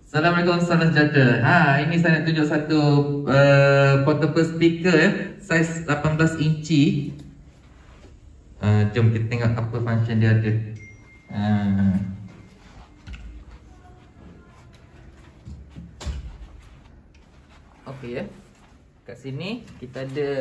Assalamualaikum, salam sejahtera. Ini saya nak tunjuk satu portable speaker saiz 18 inci. Jom kita tengok apa function dia ada. Okey ya. Kat sini kita ada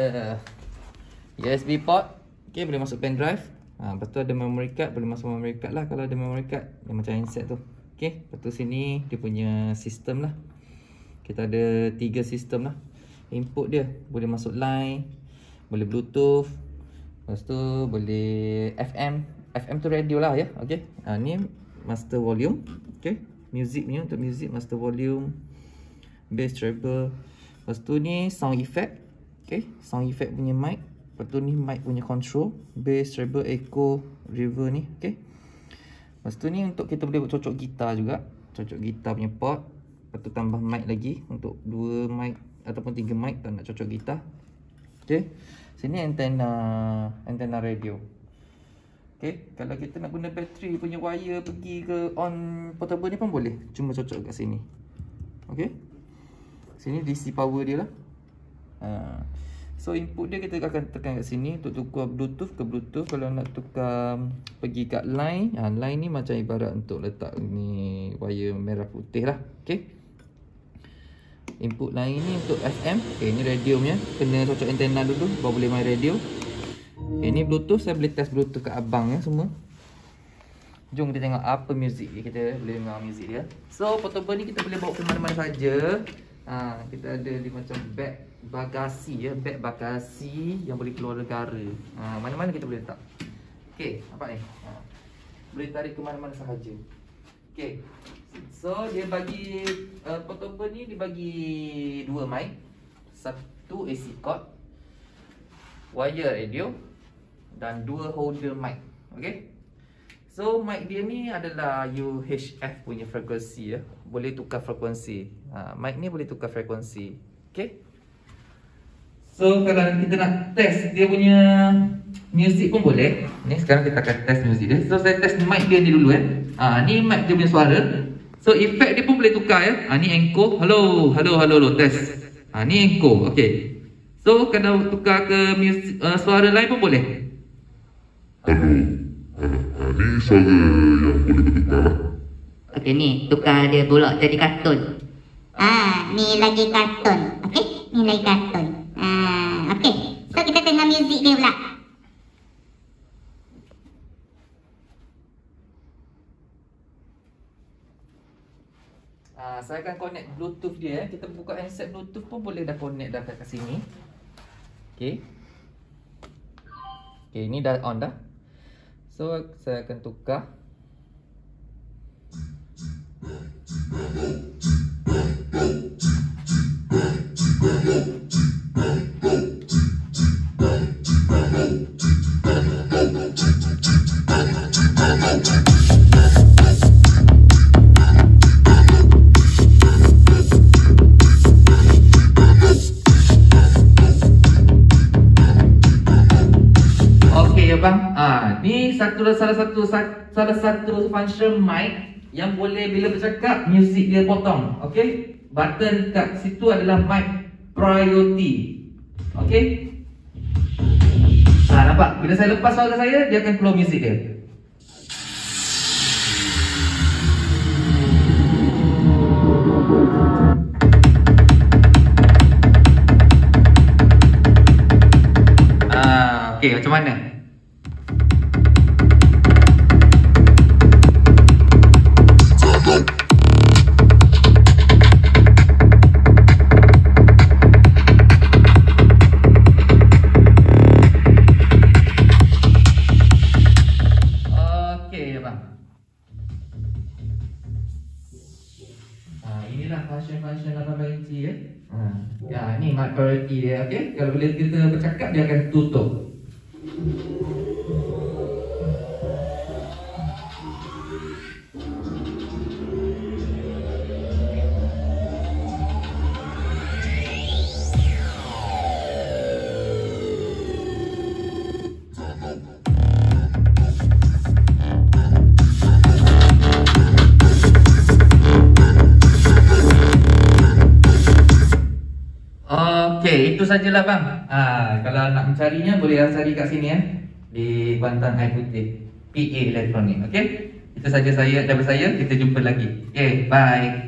USB port. Okey, boleh masuk pen drive. Lepas tu ada memory card, boleh masuk memory card lah kalau ada memory card. Yang macam handset tu. Okey, lepas tu sini dia punya sistem lah. Kita ada 3 sistem lah. Input dia boleh masuk line, boleh Bluetooth. Lepas tu boleh FM. FM tu radio lah ya. Okey. Ni master volume. Okey. Music punya, untuk music master volume. Bass treble. Lepas tu ni sound effect. Okey, sound effect punya mic. Lepas tu ni mic punya control, bass, treble, echo, reverb ni. Okey. Lepas tu ni untuk kita boleh cocok gitar juga. Cocok gitar punya port. Lepas tu tambah mic lagi untuk 2 mic ataupun 3 mic tak nak cocok gitar. Okey. Sini antena radio. Okey, kalau kita nak guna bateri punya wire pergi ke on portable ni pun boleh. Cuma cocok kat sini. Okey. Sini DC power dia lah. So input dia kita akan tekan kat sini untuk tukar Bluetooth ke Bluetooth. Kalau nak tukar pergi kat line, line ni macam ibarat untuk letak ni wire merah putih lah. Okey. Input line ni untuk FM. Okey, ni radio punya. Kena cocok antena dulu baru boleh main radio. Ini Bluetooth, saya boleh test Bluetooth kat abang ya semua. Jom kita tengok apa muzik dia. Kita boleh dengar muzik dia. So portable ni kita boleh bawa ke mana-mana saja. Kita ada di macam bag bagasi ya, bag bagasi yang boleh keluar negara. Mana-mana kita boleh letak. Okey, nampak ni. Boleh tarik ke mana-mana sahaja. Okey. So dia bagi portable ni dibagi 2 mic, 1 AC cord, wire radio dan 2 holder mic. Okey. So mic dia ni adalah UHF punya frekuensi ya. Boleh tukar frekuensi. Mic ni boleh tukar frekuensi. Okey. So kalau kita nak test dia punya music pun boleh. Ni sekarang kita akan test music dia. So saya test mic dia ni dulu ni mic dia punya suara. So efek dia pun boleh tukar ya. Ni encore. Hello test. Ni encore. Okey. So kalau tukar ke music, suara lain pun boleh. Ni suara yang boleh bertukar lah. Okey, ni tukar dia pula jadi kartun. Ni lagi kartun. Okey, ni lagi kartun. Okey, so kita tengok muzik dia pula. Saya akan connect Bluetooth dia. Kita buka handset Bluetooth pun boleh dah connect dah kat sini. Okey. Okey, ni dah on dah. So saya akan tukar. Ni salah satu function mic yang boleh bila bercakap muzik dia potong. Okey, button kat situ adalah mic priority. Okey. Nampak? Bila saya lepas suara saya, dia akan keluar muzik dia. Okey, macam mana? Inilah function 18 inci ya. Ni mic priority dia. Okey, kalau bila kita bercakap dia akan tutup. Okey, itu sajalah bang. Kalau nak mencarinya boleh cari kat sini ya. Di Kuantan Air Putih PA Elektronik. Okey. Itu saja saya daripada saya. Kita jumpa lagi. Okey, bye.